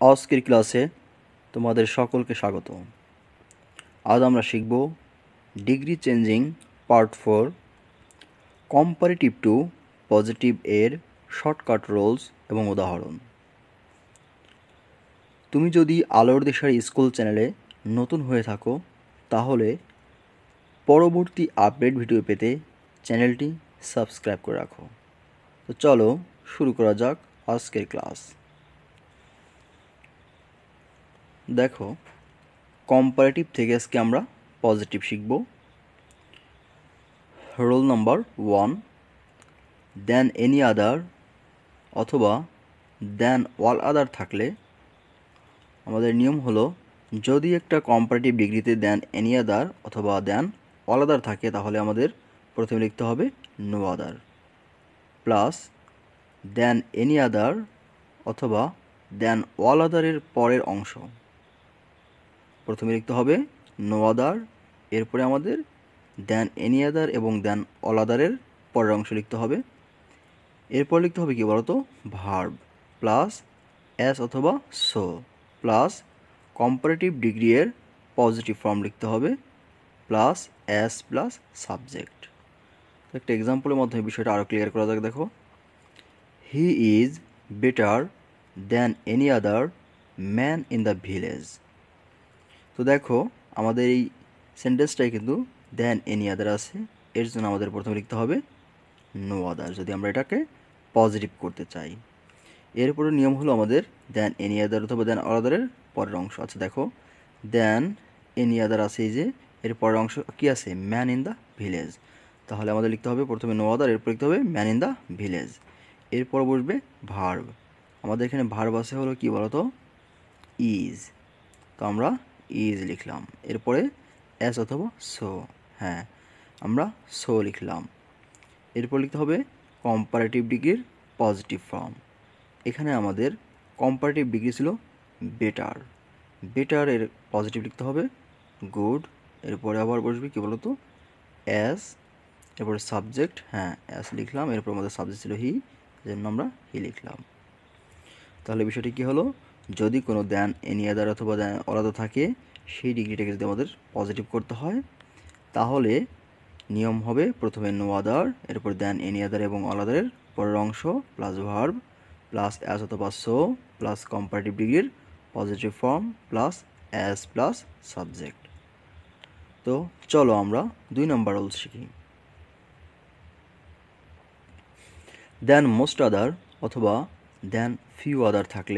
আজকের ক্লাসে তোমাদের সকলকে স্বাগত। আজ আমরা শিখব degree changing part 4 comparative to positive এর শর্টকাট রুলস এবং উদাহরণ। তুমি যদি আলোর দেশের স্কুল চ্যানেলে নতুন হয়ে থাকো তাহলে পরবর্তী আপডেট ভিডিও পেতে চ্যানেলটি সাবস্ক্রাইব করে রাখো। তো চলো শুরু করা যাক আজকের ক্লাস। দেখো, কম্পারেটিভ থেকে আজকে আমরা পজিটিভ শিখব। Roll number 1, than any other অথবা দেন অল আদার থাকলে আমাদের নিয়ম হলো যদি একটা কম্পারেটিভ ডিগ্রিতে দেন এনি আদার অথবা দেন অল আদার থাকে তাহলে আমাদের প্রথমে লিখতে হবে no other, plus than any other অথবা দেন অল আদারের পরের অংশ প্রথমে লিখতে হবে নো আদার, এরপরে আমাদের দেন এনি আদার এবং দেন অল আদারের পরের অংশ লিখতে হবে। এরপর লিখতে হবে কি বলতো, ভার্ব প্লাস অ্যাস অথবা সো প্লাস কম্পারেটিভ ডিগ্রি এর পজিটিভ ফর্ম লিখতে হবে প্লাস অ্যাস প্লাস সাবজেক্ট। একটা এক্সাম্পলের মাধ্যমে বিষয়টা আরও ক্লিয়ার করা যাক। দেখো, he is better than any other man in the village. তো দেখো, আমাদের এই সেন্টেন্সটাই কিন্তু দেন এনি আদার আছে, এর জন্য আমাদের প্রথমে লিখতে হবে নো আদার যদি আমরা এটাকে পজিটিভ করতে চাই। এরপরে নিয়ম হলো আমাদের দেন এনি আদার অথবা দেন অল আদারের পরের অংশ। আচ্ছা দেখো, দেন এনি আদার আছে, এই যে এর পরের অংশ কি আছে, ম্যান ইন দ্য ভিলেজ। তাহলে আমাদের লিখতে হবে প্রথমে নো আদার, এরপর লিখতে হবে ম্যান ইন দ্য ভিলেজ। এরপর বসবে ভার্ব। আমাদের এখানে ভার্ব আছে হলো কি বলতো, ইজ। তো আমরা ইজ লিখলাম। এরপরে অ্যাস অথবা সো, হ্যাঁ আমরা সো লিখলাম। এরপর লিখতে হবে কম্পারেটিভ ডিগ্রির পজিটিভ ফর্ম। এখানে আমাদের কম্পারেটিভ ডিগ্রি ছিল বেটার, বেটার এর পজিটিভ লিখতে হবে গুড। এরপরে আবার বসবে কি বলতো, অ্যাস, এরপরে সাবজেক্ট, হ্যাঁ অ্যাস লিখলাম। এরপর আমাদের সাবজেক্ট ছিল হি, জন্য আমরা হি লিখলাম। তাহলে বিষয়টি কী হলো, যদি কোনো দেন এনি আদার অথবা দেন অল আদার থাকে সেই ডিগ্রিটাকে যদি আমাদের পজিটিভ করতে হয় তাহলে নিয়ম হবে প্রথমে নো আদার, এরপর দেন এনি আদার এবং অল আদারের পরের অংশ প্লাস ভার্ব প্লাস অ্যাস অথবা সো প্লাস কম্পারেটিভ ডিগ্রির positive form plus as plus subject. তো চলো আমরা 2 নম্বর রুল শিখি। দেন মোস্ট আদার অথবা দেন ফিউ আদার থাকলে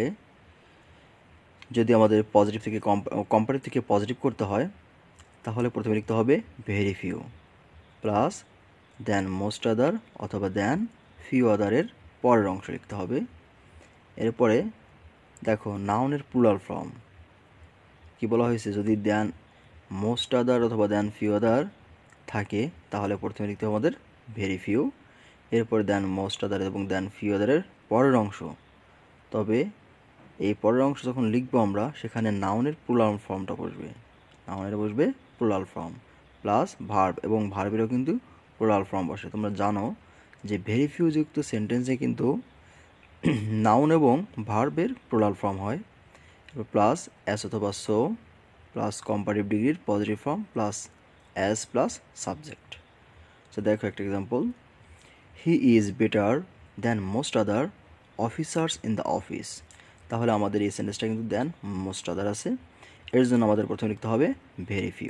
যদি আমাদের পজিটিভ থেকে কম্পারেটিভ থেকে পজিটিভ করতে হয় তাহলে প্রথমে লিখতে হবে very few plus than most other অথবা দেন ফিউ আদারের পরের অংশ লিখতে হবে। এরপরে দেখো, নাউনের প্লুরাল ফর্ম কি বলা হয়েছে, যদি দেন মোস্ট আদার অথবা দেন ফিউ আদার থাকে তাহলে প্রথমে লিখতে হবে আমাদের ভেরি ফিউ, এরপরে দেন মোস্ট আদার এবং দেন ফিউ আদারের পরের অংশ। তবে এই পরের অংশ যখন লিখবো আমরা সেখানে নাউনের প্লুরাল ফর্মটা বসবে, নাউনের বসবে প্লুরাল ফর্ম প্লাস ভার্ব, এবং ভার্বেরও কিন্তু প্লুরাল ফর্ম বসে। তোমরা জানো যে ভেরি ফিউ যুক্ত সেন্টেন্সে কিন্তু নাউন এবং ভার্বের প্লুরাল ফর্ম হয়, প্লাস অ্যাস অথবা সো প্লাস কম্পারেটিভ ডিগ্রির positive form plus as plus subject. So দেখো একটা example, he is better than most other officers in the office. তাহলে আমাদের এই সেন্টেন্সটা কিন্তু দেন মোস্ট আদার আছে, এর জন্য আমাদের প্রথমে লিখতে হবে ভেরি ফিউ।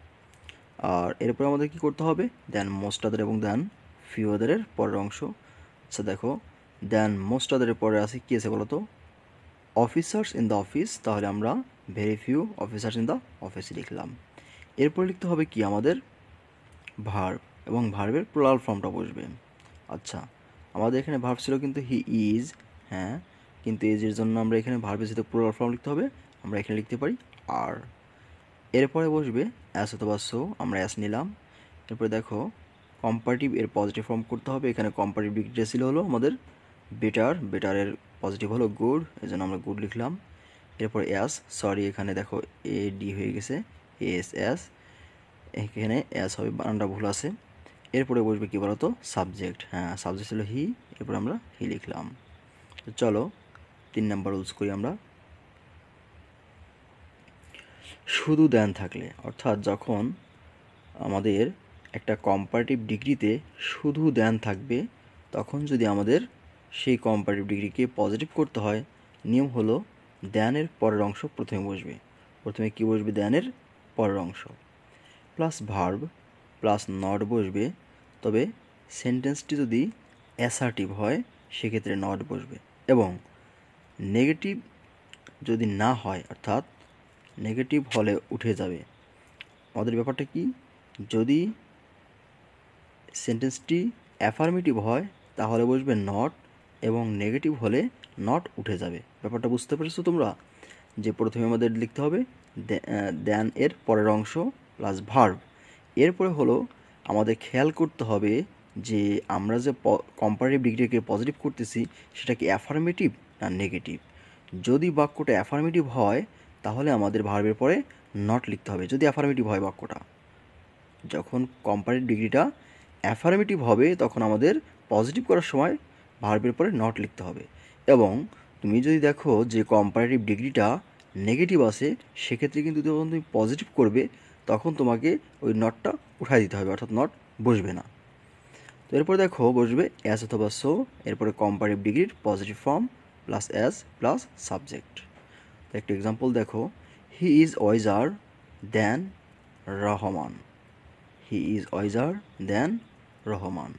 আর এরপর আমাদের কি করতে হবে, দেন মোস্ট আদার এবং দেন ফিউ আদারের পরের অংশ। আচ্ছা দেখো, দেন মোস্ট আদারের পরে আছে কি আছে বলতো, অফিসার্স ইন দ্য অফিস। তাহলে আমরা very few officers in the office লিখলাম। এরপর লিখতে হবে কি আমাদের ভার্ব, এবং ভার্বের প্লুরাল ফর্মটা বসবে। আচ্ছা, আমাদের এখানে ভার্ব ছিল কিন্তু হি ইজ, হ্যাঁ কিন্তু এজের জন্য আমরা এখানে ভার্বের সাথে প্লুরাল ফর্ম লিখতে হবে, আমরা এখানে লিখতে পারি আর। এরপরে বসবে অ্যাস অথবা সো, আমরা অ্যাস নিলাম। এরপরে দেখো, কম্পারেটিভ এর পজিটিভ ফর্ম করতে হবে। এখানে কম্পারেটিভ ডিগ্রিটা ছিল হলো আমাদের বেটার, বেটারের পজিটিভ হলো গুড, এই জন্য আমরা গুড লিখলাম। এরপর অ্যাস, সরি এখানে দেখো এ ডি হয়ে গেছে, এস অ্যাস, এখানে অ্যাস হবে, বানানটা ভুল আছে। এরপরে বসবে কী বলতো, সাবজেক্ট, হ্যাঁ সাবজেক্ট ছিল হি, এরপর আমরা হি লিখলাম। তো চলো 3 নাম্বার রুলস করি আমরা। শুধু দেন থাকলে, অর্থাৎ যখন আমাদের একটা কম্পারেটিভ ডিগ্রিতে শুধু দেন থাকবে, তখন যদি আমাদের সেই কম্পারেটিভ ডিগ্রিকে পজিটিভ করতে হয়, নিয়ম হলো দেনের পরের অংশ প্রথমে বসবে। প্রথমে কি বসবে? দেনের পরের অংশ প্লাস ভার্ব প্লাস নট বসবে। তবে সেন্টেন্সটি যদি অ্যাসার্টিভ হয় সেক্ষেত্রে নট বসবে। এবং নেগেটিভ যদি না হয়, অর্থাৎ নেগেটিভ হলে উঠে যাবে। আমাদের ব্যাপারটা কি? যদি সেন্টেন্সটি অ্যাফার্মেটিভ হয় তাহলে বসবে নট, এবং নেগেটিভ হলে নট উঠে যাবে। ব্যাপারটা বুঝতে পেরেছো তোমরা? যে প্রথমে আমাদের লিখতে হবে দেন এর পরের অংশ প্লাস ভার্ব। এরপরে হলো আমাদের খেয়াল করতে হবে যে আমরা যে কম্পারেটিভ ডিগ্রিকে পজিটিভ করতেছি সেটা কি অ্যাফার্মেটিভ না নেগেটিভ। যদি বাক্যটা অ্যাফার্মেটিভ হয় তাহলে আমাদের ভার্বের পরে নট লিখতে হবে। যদি অ্যাফার্মেটিভ হয় বাক্যটা, যখন কম্পারেটিভ ডিগ্রিটা অ্যাফার্মেটিভ হবে তখন আমাদের পজিটিভ করার সময় ভার্বের পরে নট লিখতে হবে। এবং তুমি যদি দেখো যে কম্পারেটিভ ডিগ্রিটা নেগেটিভ আসে, সেক্ষেত্রে কিন্তু যখন তুমি পজিটিভ করবে তখন তোমাকে ওই নটটা উঠাই দিতে হবে, অর্থাৎ নট বসবে না। তো এরপর দেখো বসবে অ্যাজ অথবা সো, এরপরে কম্পারেটিভ ডিগ্রির positive form plus as plus subject. তো একটা এক্সাম্পল দেখো, he is wiser than Rahman. He is wiser than Rahman.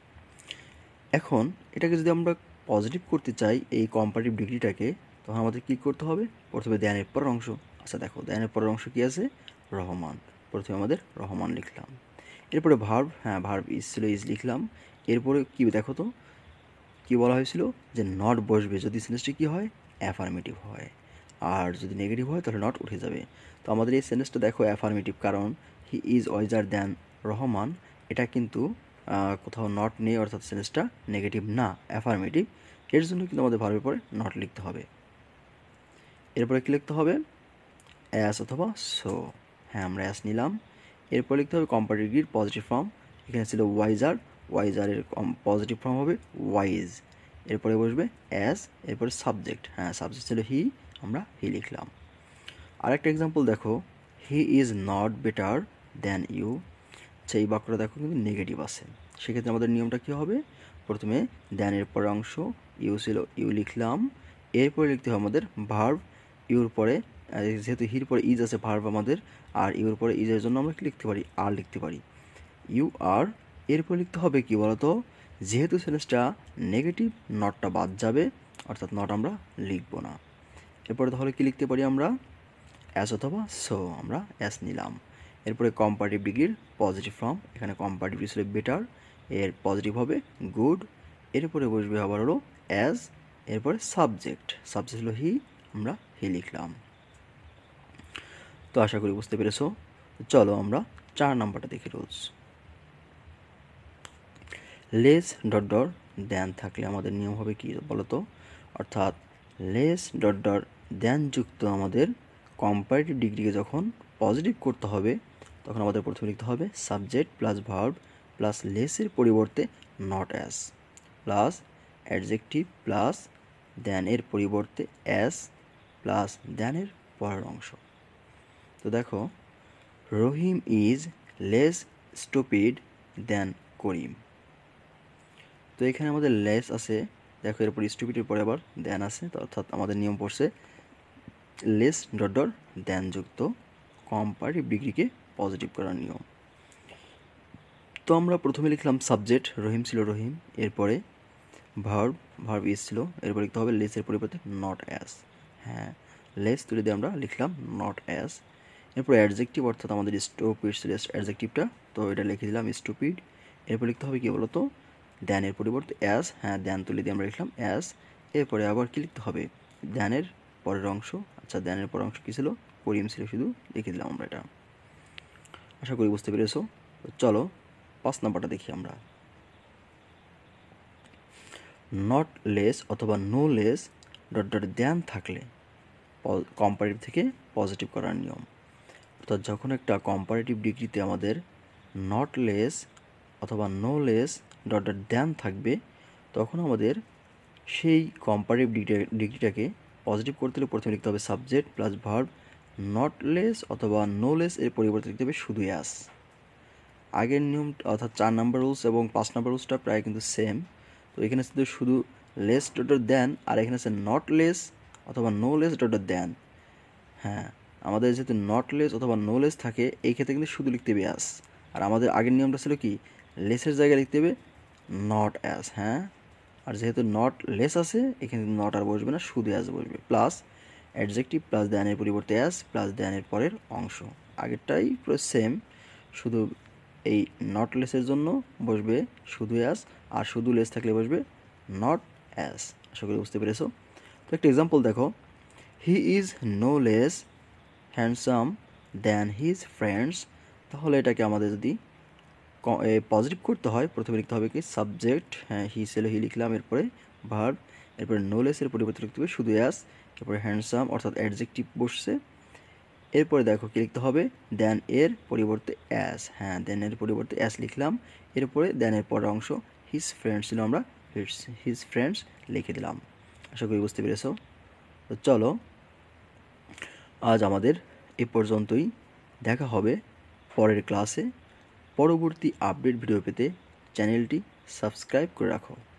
এখন এটাকে যদি আমরা পজিটিভ করতে চাই এই কম্পারেটিভ ডিগ্রিটাকে, তখন আমাদের কী করতে হবে? প্রথমে দেনের পরের অংশ। আচ্ছা দেখো, দেনের পরের অংশ কী আছে? রহমান। প্রথমে আমাদের রহমান লিখলাম। এরপরে ভার্ব, ভার্ব ইজ ছিল, ইজ লিখলাম। এরপরে কি দেখো তো কী বলা হয়েছিল? যে নট বসবে যদি সেন্টেন্সটি কী হয়? অ্যাফার্মেটিভ হয়। আর যদি নেগেটিভ হয় তাহলে নট উঠে যাবে। তো আমাদের এই সেন্টেন্সটা দেখো অ্যাফার্মেটিভ, কারণ he is wiser than Rahman, এটা কিন্তু কোথাও নট নেই, অর্থাৎ সেন্টেন্সটা নেগেটিভ না, অ্যাফার্মেটিভ। এর জন্য কিন্তু আমাদের ভার্বের পরে নট লিখতে হবে। এরপরে কী লিখতে হবে? অ্যাস অথবা সো। আমরা অ্যাস নিলাম। এরপর লিখতে হবে কম্পারেটিভ ডিগ্রির পজিটিভ ফর্ম। এখানে ছিল ওয়াইজার, ওয়াইজারের পজিটিভ ফর্ম হবে ওয়াইজ। এরপরে বসবে অ্যাস, এরপরে সাবজেক্ট। সাবজেক্ট ছিল হি, আমরা হি লিখলাম। আরেকটা এক্সাম্পল দেখো, he is not better than you. এই বাক্যটা দেখো কিন্তু নেগেটিভ আছে, সেক্ষেত্রে আমাদের নিয়মটা কী হবে? প্রথমে দ্যানের পরের অংশ ইউ ছিল, ইউ লিখলাম। এরপরে লিখতে হবে আমাদের ভার্ব, ইউর পরে যেহেতু হির পরে ইজ আছে ভার্ব আমাদের, আর ইউর পরে ইজের জন্য আমরা কি লিখতে পারি? আর লিখতে পারি, ইউ আর। এরপর লিখতে হবে কি বলতো? যেহেতু সেন্টেন্সটা নেগেটিভ, নটটা বাদ যাবে, অর্থাৎ নট আমরা লিখব না। এরপরে তাহলে কি লিখতে পারি আমরা? অ্যাস অথবা সো, আমরা অ্যাস নিলাম। এরপরে কম্পারেটিভ ডিগ্রির পজিটিভ ফর্ম, এখানে কম্পারেটিভ ছিল বেটার, এর পজিটিভ হবে গুড। এরপরে বসবে আবার হলো অ্যাজ, এরপরে সাবজেক্ট, সাবজেক্ট হলো হি, আমরা হি লিখলাম। তো আশা করি বুঝতে পেরেছো। চলো আমরা 4 নাম্বারটা দেখি। Rules, less dot dot than থাকলে আমাদের নিয়ম হবে কি বলতো? অর্থাৎ লেস ডট ডট দেন যুক্ত আমাদের কম্পারেটিভ ডিগ্রিকে যখন পজিটিভ করতে হবে তখন আমাদের প্রথমে লিখতে হবে সাবজেক্ট প্লাস ভার্ব প্লাস লেসের পরিবর্তে not as plus adjective plus than এর পরিবর্তে অ্যাজ প্লাস দেনের পরের অংশ। তো দেখো, Rahim is less stupid than Karim. তো এখানে আমাদের লেস আছে, দেখো এরপর স্টুপিডের পরে আবার দেন আছে, তো অর্থাৎ আমাদের নিয়ম পড়ছে লেস ডট ডট দেন যুক্ত কম্পারেটিভ ডিগ্রিকে পজিটিভ করার নিয়ম। তো আমরা প্রথমে লিখলাম সাবজেক্ট, রহিম ছিল রহিম। এরপরে ভার্ব, ভার্ব ইজ ছিল। এরপর লিখতে হবে লেসের পরিবর্তে নট অ্যাজ। লেস তুলে দিয়ে আমরা লিখলাম নট অ্যাজ। এরপর অ্যাডজেক্টিভ, অর্থাৎ আমাদের স্টুপিড ছিল অ্যাডজেক্টিভটা, তো এটা লিখে দিলাম স্টুপিড। এরপর লিখতে হবে কি বলতো? দ্যানের পরিবর্তে অ্যাজ, দ্যান তুলে দিয়ে আমরা লিখলাম অ্যাজ। এরপরে আবার কি লিখতে হবে? দ্যানের পরের অংশ। আচ্ছা, দ্যানের পরের অংশ কী ছিল? করিম ছিল, শুধু লিখে দিলাম আমরা এটা। আশা করি বুঝতে পেরেছো। চলো 5 নাম্বারটা দেখি আমরা। নট লেস অথবা no less dot dot than থাকলে কম্পারেটিভ থেকে পজিটিভ করার নিয়ম। অর্থাৎ যখন একটা কম্পারেটিভ ডিগ্রিতে আমাদের নট লেস অথবা no less dot dot than থাকবে, তখন আমাদের সেই কম্পারেটিভ ডিগ্রিটাকে পজিটিভ করতে হলে প্রথমে লিখতে হবে subject plus verb not less অথবা নো লেস এর পরিবর্তে লিখতে হবে শুধু অ্যাজ। আগের নিয়ম অর্থাৎ 4 নাম্বার রুলস এবং 5 নাম্বার রুলসটা প্রায় কিন্তু সেম। তো এখানে আছে শুধু লেস ডট দেন, আর এখানে আছে নট লেস অথবা নো লেস ডট দেন। হ্যাঁ, আমাদের যেহেতু নট লেস অথবা নো লেস থাকে এই ক্ষেত্রে কিন্তু শুধু লিখতে হবে অ্যাজ। আর আমাদের আগের নিয়মটা ছিল কি, লেসের জায়গায় লিখতে হবে নট অ্যাজ। হ্যাঁ, আর যেহেতু নট লেস আছে এখানে নট আর বসবে না, শুধু অ্যাজ বসবে। প্লাস অ্যাডজেক্টিভ প্লাস দ্যানের পরিবর্তে অ্যাজ প্লাস দ্যানের পরের অংশ। আগেরটাই পুরো সেম, শুধু এই নট লেসের জন্য বসবে শুধু অ্যাজ, আর শুধু লেস থাকলে বসবে নট অ্যাজ। আশা করি বুঝতে পেরেছো। তো একটা এক্সাম্পল দেখো, he is no less handsome than his friends. তাহলে এটাকে আমাদের যদি পজিটিভ করতে হয় প্রথমে লিখতে হবে কি সাবজেক্ট, হ্যাঁ হি ছিল হি লিখলাম, এরপরে ভার্ব, এরপরে নো লেসের পরিবর্তে লিখতে হবে শুধু অ্যাজ, এরপরে হ্যান্ডসাম অর্থাৎ অ্যাডজেক্টিভ বসছে, এরপরে দেখো কি লিখতে হবে দেন এর পরিবর্তে অ্যাজ। হ্যাঁ, দেন এর পরিবর্তে অ্যাজ লিখলাম, এরপরে দেন এর পরের অংশ হিজ ফ্রেন্ডস ছিল, আমরা হিজ ফ্রেন্ডস লিখে দিলাম। আশা করি বুঝতে পেরেছো। তো চলো আজ আমাদের এ পর্যন্তই, দেখা হবে পরের ক্লাসে। পরবর্তী আপডেট ভিডিও পেতে চ্যানেলটি সাবস্ক্রাইব করে রাখো।